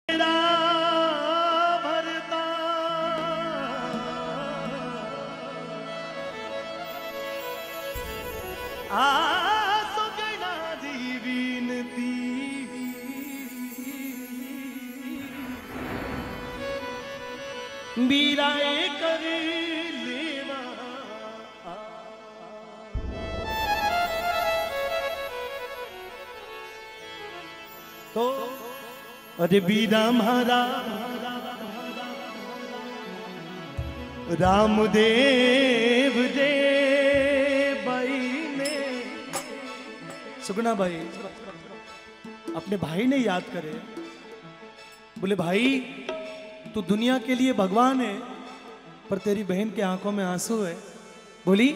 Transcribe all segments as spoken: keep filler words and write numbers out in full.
बीराए कर लेवा तो अरे बीरा महारा रामदेव दे भाई ने सुगना भाई अपने भाई ने याद करे, बोले भाई तू दुनिया के लिए भगवान है पर तेरी बहन के आंखों में आंसू है। बोली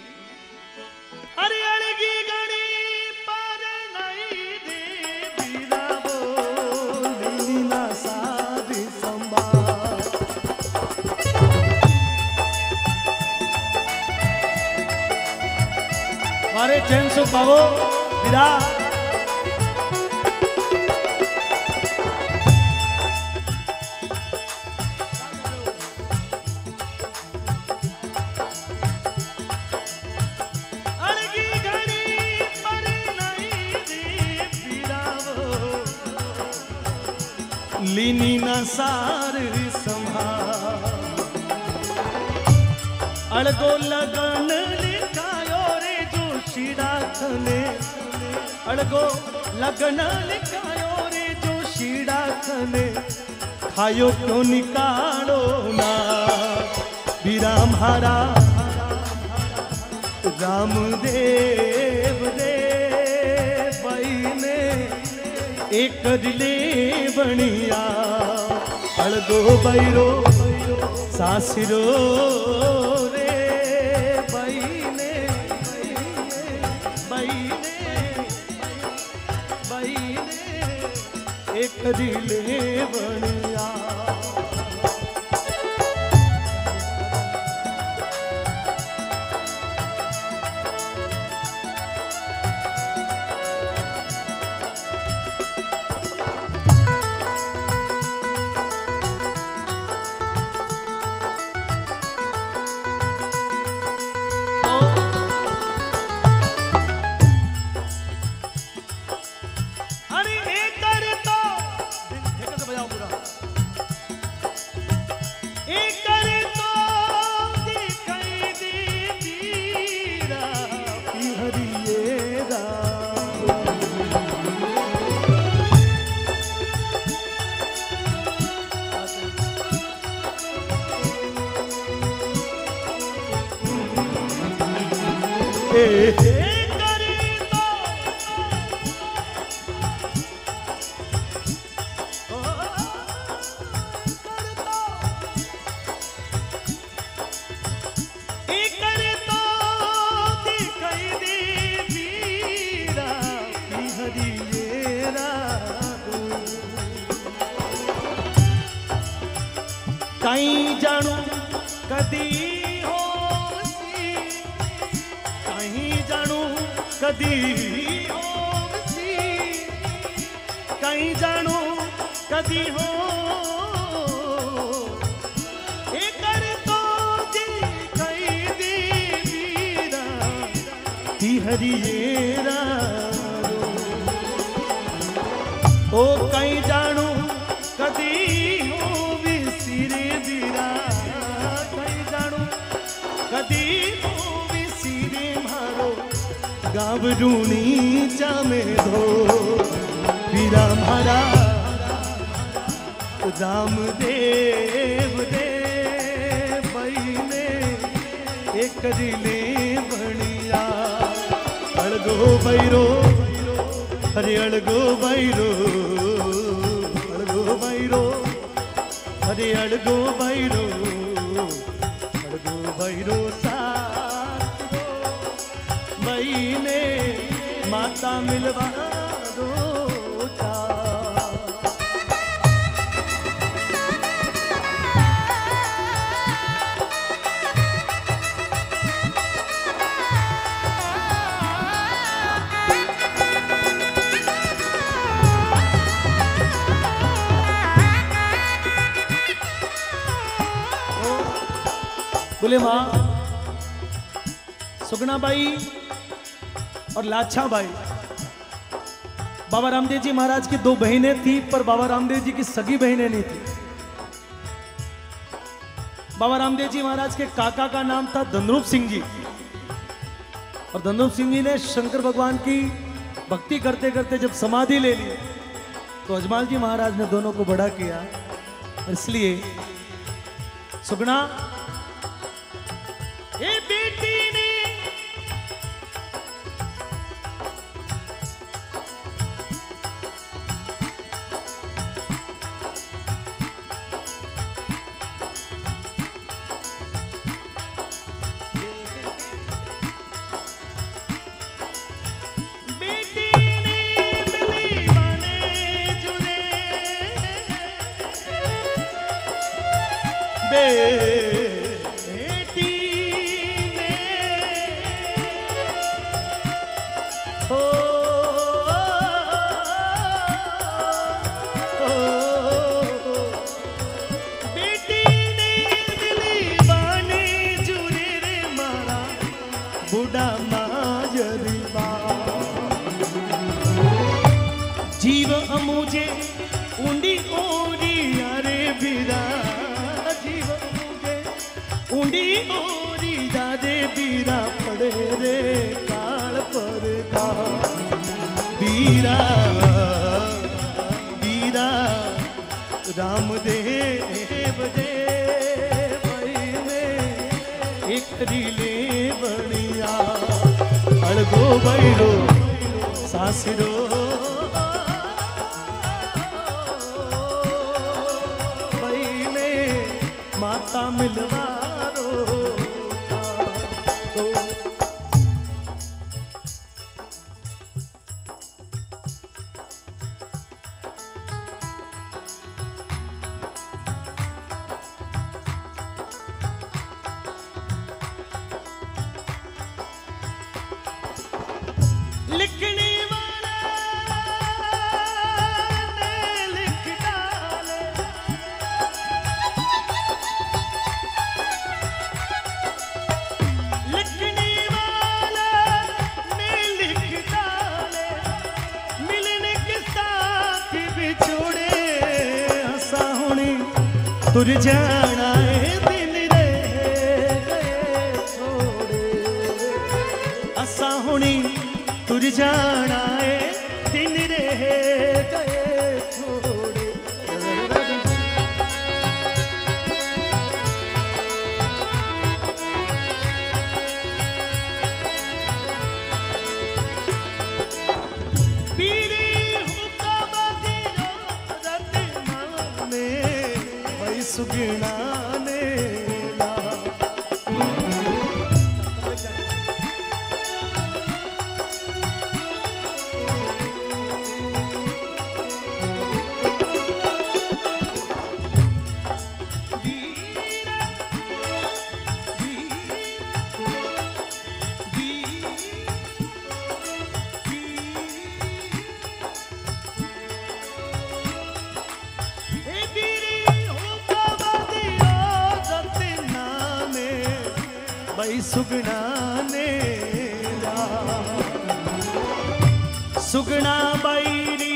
अरे अड़गी गणी पर नहीं दे बीरा बोली ना सारी संभाल। अरे चैन सो पाओ बीरा लीनी ना सार संभाल। अड़गो लगन लिखायो रे जो शीड़ा थने, अड़गो लगन लिखायो रे जो शीड़ा थने, खायो क्यों निकालो ना बीरा म्हारा रामदेव दे भाई ने एक दिले बनिया। अड़गो बैरो सासिरो रे भाई ने भाई ने भाई ने एक दिले बनिया। कहीं जानू कदी हो कहीं जानू कदी हो कहीं जानू कदी हो कर तो जी कहीं दी बीरा ती हरियेरा ओ कहीं जानू कदी गावरूनी जामे धो बीरा म्हारा रामदेव दे भाई ने एक दिले बनिया। अड़गो बैरो अरे अड़गो बैरो अड़गो बैरो अरे अड़गो बैरो अड़गो बैरो ने माता मिलवा दो बोले माँ सुगना बाई और लाछा बाई, बाबा रामदेव जी महाराज की दो बहनें थी, पर बाबा रामदेव जी की सगी बहनें नहीं थी। बाबा रामदेव जी महाराज के काका का नाम था धनरूप सिंह जी, और धनरूप सिंह जी ने शंकर भगवान की भक्ति करते करते जब समाधि ले ली तो अजमाल जी महाराज ने दोनों को बड़ा किया। इसलिए सुगना ए बेटी ने बेटी ने ओ, ओ, ओ, बेटी ने दिली बाने जुरे रे मारा बुढ़ा माजरीबा जीव अमुझे ऊंडी ओरी यारे बिरा ऊंडी ओरी दादे बीरा पड़े रे काल पर का बीरा बीरा रामदेव दे भाई में एक रीले बढ़िया अड़गो बैरो सासरो भाई में माता मिलवा लिखने वाला ने लिख डाले, लिखने वाला ने लिख डाले, मिलने के साथ बिछोड़े हंसा होनी तुर जाना है दिल रे गए छोड़े हंसा होनी तुर जाना है दिन रह गए छोड़े। पीरी हुक्का बदियो रत माने भाई सुगना ने ला भाई सुगना ने सुगना बाईरी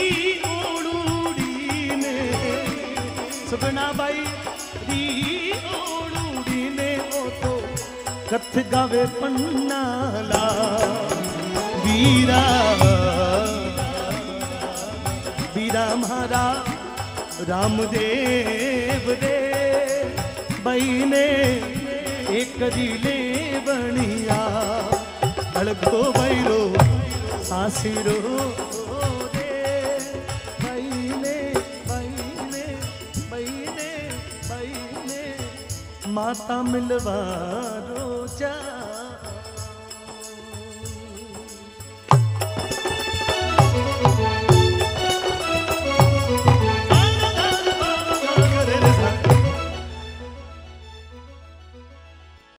ओड़ूड़ी ने सुगना बाईरी ओड़ूड़ी ने ओ तो कथ गावे पन्नाला वीरा वीरा म्हारा रामदेव दे बाई ने एक रीले बनिया अड़गो बैरो सासिरो रे बैने बैने बैने बैने माता मिलवा रोजा